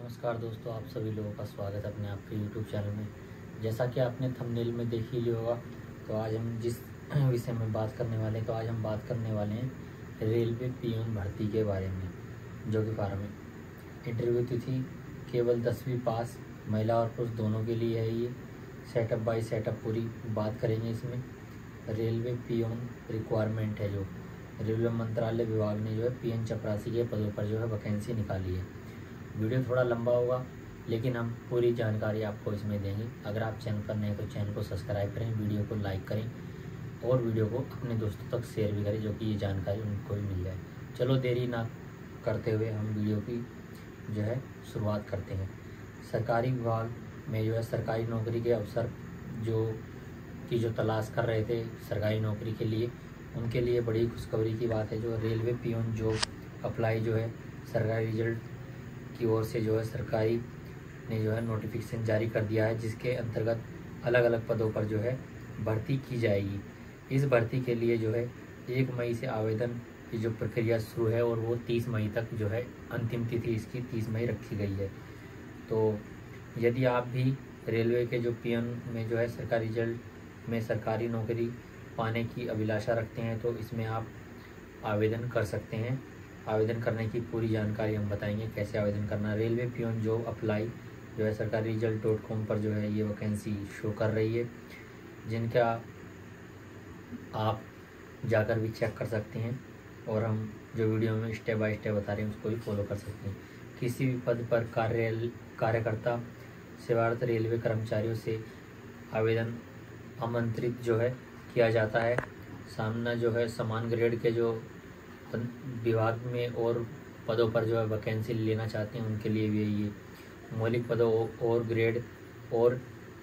नमस्कार दोस्तों, आप सभी लोगों का स्वागत है अपने आपके यूट्यूब चैनल में। जैसा कि आपने थंबनेल में देख ही लिया होगा, तो आज हम जिस विषय में बात करने वाले हैं, तो आज हम बात करने वाले हैं रेलवे पियून भर्ती के बारे में, जो कि फार्म है। इंटरव्यू तिथि केवल 10वीं पास महिला और पुरुष दोनों के लिए है। ये सेटअप बाय सेटअप पूरी बात करेंगे इसमें। रेलवे पियून रिक्वायरमेंट है, जो रेलवे मंत्रालय विभाग ने जो है पीएन चपरासी के पदों पर जो है वैकेंसी निकाली है। वीडियो थोड़ा लंबा होगा, लेकिन हम पूरी जानकारी आपको इसमें देंगे। अगर आप चैनल पर नए हैं तो चैनल को सब्सक्राइब करें, वीडियो को लाइक करें और वीडियो को अपने दोस्तों तक शेयर भी करें, जो कि ये जानकारी उनको भी मिल जाए। चलो देरी ना करते हुए हम वीडियो की जो है शुरुआत करते हैं। सरकारी विभाग में जो है सरकारी नौकरी के अवसर जो तलाश कर रहे थे सरकारी नौकरी के लिए, उनके लिए बड़ी खुशखबरी की बात है। जो रेलवे पियून जॉब अप्लाई जो है सरकारी रिजल्ट की ओर से जो है सरकारी ने जो है नोटिफिकेशन जारी कर दिया है, जिसके अंतर्गत अलग अलग पदों पर जो है भर्ती की जाएगी। इस भर्ती के लिए जो है 1 मई से आवेदन की जो प्रक्रिया शुरू है, और वो 30 मई तक जो है अंतिम तिथि इसकी 30 मई रखी गई है। तो यदि आप भी रेलवे के जो पियून में जो है सरकारी रिजल्ट में सरकारी नौकरी पाने की अभिलाषा रखते हैं, तो इसमें आप आवेदन कर सकते हैं। आवेदन करने की पूरी जानकारी हम बताएंगे, कैसे आवेदन करना है। रेलवे पियून जॉब अप्लाई जो है सरकारी रिजल्ट.com पर जो है ये वैकेंसी शो कर रही है, जिनका आप जाकर भी चेक कर सकते हैं, और हम जो वीडियो में स्टेप बाय स्टेप बता रहे हैं उसको भी फॉलो कर सकते हैं। किसी भी पद पर कार्यकर्ता सेवारत रेलवे कर्मचारियों से आवेदन आमंत्रित जो है किया जाता है। सामना जो है समान ग्रेड के जो विभाग में और पदों पर जो है वैकेंसी लेना चाहते हैं, उनके लिए भी ये मौलिक पदों और ग्रेड और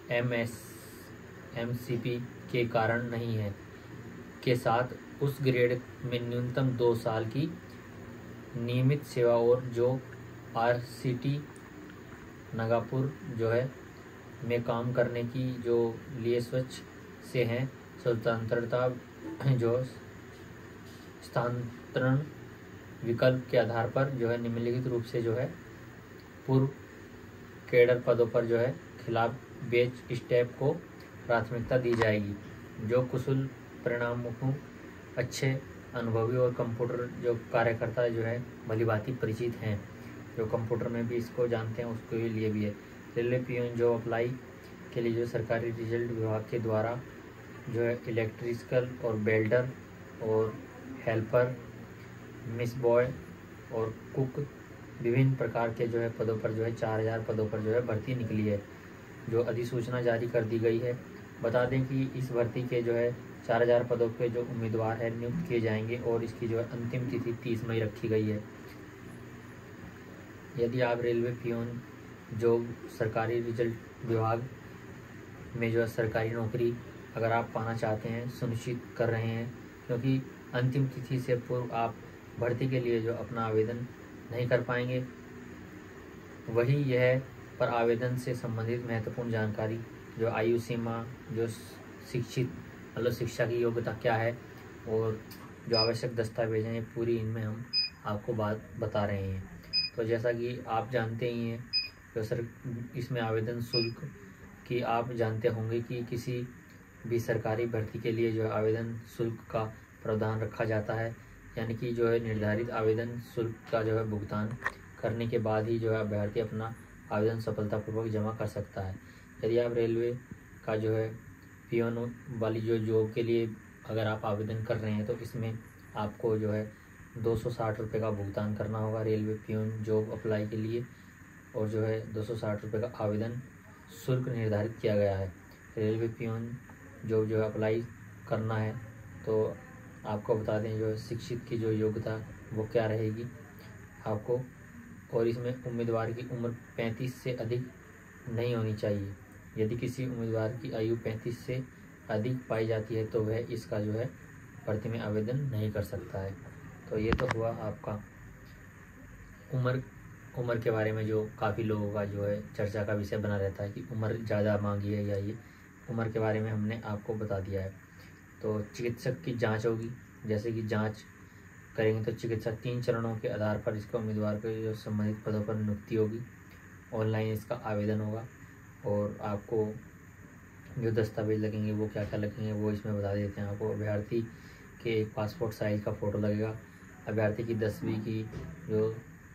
MCP के कारण नहीं है के साथ उस ग्रेड में न्यूनतम 2 साल की नियमित सेवा, और जो RCT नगापुर जो है में काम करने की जो लिए स्वच्छ से हैं, स्वतंत्रता जो स्थानांतरण विकल्प के आधार पर जो है निम्नलिखित रूप से जो है पूर्व कैडर पदों पर जो है खिलाफ बेच स्टेप को प्राथमिकता दी जाएगी। जो कुशल परिणामों अच्छे अनुभवी और कंप्यूटर जो कार्यकर्ता जो है भलीभांति परिचित हैं, जो कंप्यूटर में भी इसको जानते हैं, उसके लिए भी है। रेलवे पियून जो अप्लाई के लिए जो सरकारी रिजल्ट विभाग के द्वारा जो है इलेक्ट्रिकल और वेल्डर और हेल्पर, मिस बॉय और कुक विभिन्न प्रकार के जो है पदों पर जो है 4000 पदों पर जो है भर्ती निकली है, जो अधिसूचना जारी कर दी गई है। बता दें कि इस भर्ती के जो है 4000 पदों पे जो उम्मीदवार है नियुक्त किए जाएंगे, और इसकी जो है अंतिम तिथि 30 मई रखी गई है। यदि आप रेलवे पियून जो सरकारी रिजल्ट विभाग में जो है सरकारी नौकरी अगर आप पाना चाहते हैं, सुनिश्चित कर रहे हैं, क्योंकि अंतिम तिथि से पूर्व आप भर्ती के लिए जो अपना आवेदन नहीं कर पाएंगे, वही यह पर आवेदन से संबंधित महत्वपूर्ण जानकारी, जो आयु सीमा, जो शिक्षित मतलब शिक्षा की योग्यता क्या है, और जो आवश्यक दस्तावेज हैं, पूरी इनमें हम आपको बात बता रहे हैं। तो जैसा कि आप जानते ही हैं, जो सर इसमें आवेदन शुल्क की आप जानते होंगे कि किसी भी सरकारी भर्ती के लिए जो है आवेदन शुल्क का प्रावधान रखा जाता है, यानी कि जो है निर्धारित आवेदन शुल्क का जो है भुगतान करने के बाद ही जो है अभ्यर्थी अपना आवेदन सफलतापूर्वक जमा कर सकता है। यदि आप रेलवे का जो है पियून वाली जो जॉब के लिए अगर आप आवेदन कर रहे हैं, तो इसमें आपको जो है 260 रुपये का भुगतान करना होगा रेलवे पियून जॉब अप्लाई के लिए, और जो है 260 रुपये का आवेदन शुल्क निर्धारित किया गया है। रेलवे पियून जॉब जो है अप्लाई करना है, तो आपको बता दें जो शिक्षित की जो योग्यता वो क्या रहेगी आपको, और इसमें उम्मीदवार की उम्र 35 से अधिक नहीं होनी चाहिए। यदि किसी उम्मीदवार की आयु 35 से अधिक पाई जाती है, तो वह इसका जो है भर्ती में आवेदन नहीं कर सकता है। तो ये तो हुआ आपका उम्र के बारे में, जो काफ़ी लोगों का जो है चर्चा का विषय बना रहता है कि उम्र ज़्यादा मांगी है या ये उम्र के बारे में हमने आपको बता दिया है। तो चिकित्सक की जांच होगी, जैसे कि जांच करेंगे तो चिकित्सा 3 चरणों के आधार पर इसका उम्मीदवार को जो संबंधित पदों पर नियुक्ति होगी। ऑनलाइन इसका आवेदन होगा और आपको जो दस्तावेज लगेंगे वो क्या क्या लगेंगे वो इसमें बता देते हैं आपको। अभ्यर्थी के एक पासपोर्ट साइज़ का फ़ोटो लगेगा, अभ्यर्थी की 10वीं की जो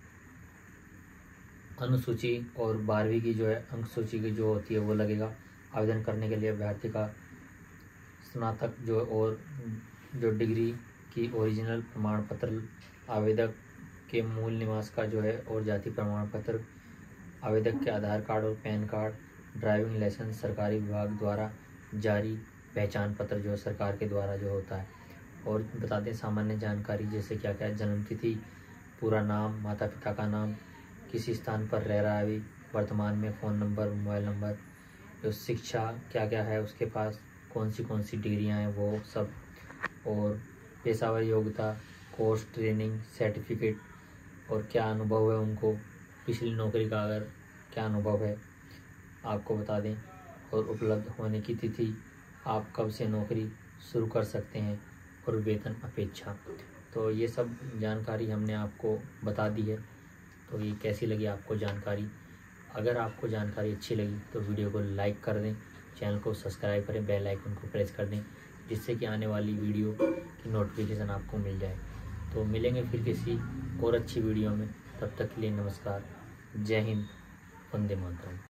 अनुसूची और 12वीं की जो है अंक सूची की जो होती है वो लगेगा। आवेदन करने के लिए अभ्यर्थी का स्नातक जो और जो डिग्री की ओरिजिनल प्रमाण पत्र, आवेदक के मूल निवास का जो है और जाति प्रमाण पत्र, आवेदक के आधार कार्ड और पैन कार्ड, ड्राइविंग लाइसेंस, सरकारी विभाग द्वारा जारी पहचान पत्र जो सरकार के द्वारा जो होता है। और बता दें सामान्य जानकारी जैसे क्या क्या, जन्म तिथि, पूरा नाम, माता पिता का नाम, किसी स्थान पर रह रहा है अभी वर्तमान में, फ़ोन नंबर, मोबाइल नंबर, जो शिक्षा क्या क्या है उसके पास, कौन सी डिग्रियां हैं वो सब, और पेशावर योग्यता, कोर्स, ट्रेनिंग, सर्टिफिकेट और क्या अनुभव है उनको, पिछली नौकरी का अगर क्या अनुभव है आपको बता दें, और उपलब्ध होने की तिथि, आप कब से नौकरी शुरू कर सकते हैं, और वेतन अपेक्षा। तो ये सब जानकारी हमने आपको बता दी है। तो ये कैसी लगी आपको जानकारी? अगर आपको जानकारी अच्छी लगी तो वीडियो को लाइक कर दें, चैनल को सब्सक्राइब करें, बेल आइकन को प्रेस कर दें जिससे कि आने वाली वीडियो की नोटिफिकेशन आपको मिल जाए। तो मिलेंगे फिर किसी और अच्छी वीडियो में, तब तक के लिए नमस्कार, जय हिंद, वंदे मातरम।